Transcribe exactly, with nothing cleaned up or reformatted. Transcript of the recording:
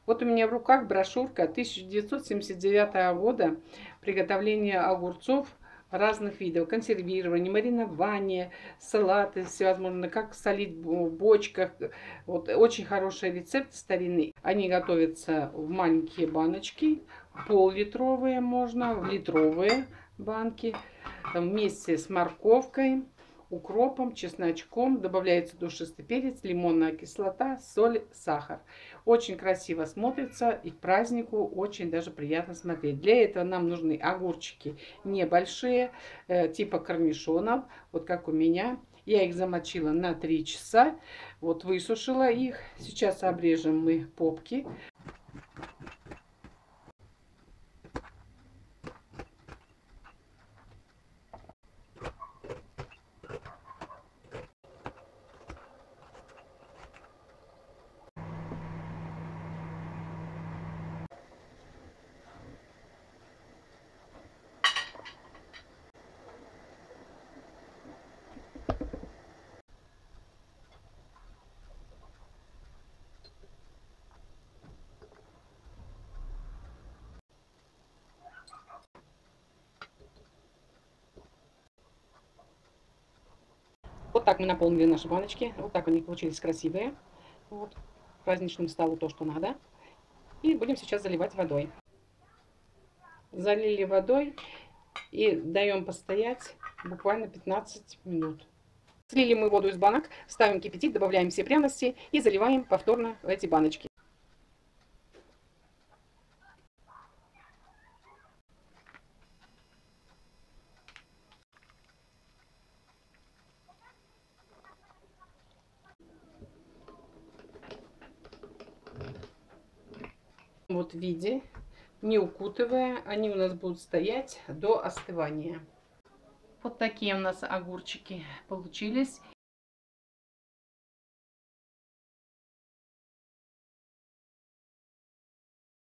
Вот у меня в руках брошюрка тысяча девятьсот семьдесят девятого года приготовления огурцов разных видов. Консервирование, маринование, салаты всевозможные, как солить в бочках. Вот очень хороший рецепт старинный. Они готовятся в маленькие баночки, пол-литровые можно, в литровые банки, вместе с морковкой, укропом, чесночком, добавляется душистый перец, лимонная кислота, соль, сахар. Очень красиво смотрится и к празднику очень даже приятно смотреть. Для этого нам нужны огурчики небольшие, э, типа корнишонов, вот как у меня. Я их замочила на три часа, вот высушила их. Сейчас обрежем мы попки. Вот так мы наполнили наши баночки. Вот так они получились красивые. Вот. К праздничному столу то, что надо. И будем сейчас заливать водой. Залили водой и даем постоять буквально пятнадцать минут. Слили мы воду из банок, ставим кипятить, добавляем все пряности и заливаем повторно в эти баночки. Вот в виде, не укутывая, они у нас будут стоять до остывания. Вот такие у нас огурчики получились.